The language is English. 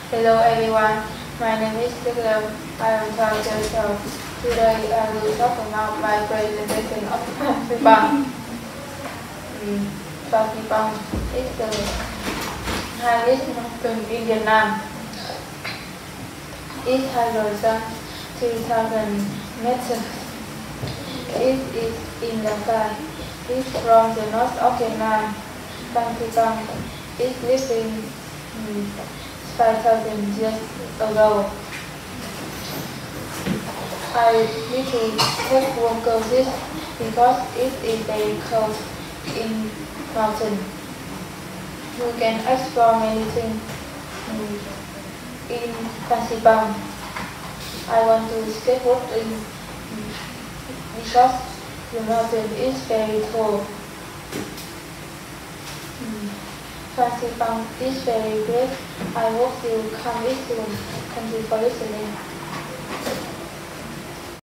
Hello everyone, my name is Victor. I am 12 years old. Today I will talk about my presentation of Fansipan. Fansipan is the highest mountain in Vietnam. It has risen 3,000 meters. It is in the sky. It's from the north of Vietnam. Fansipan is living 5,000 years ago. I need to take one course because it is very cold in mountain. You can explore many things in Fansipan. I want to skateboard because the mountain is very tall. Fansipan is very great. I hope you come soon. Thank you for listening.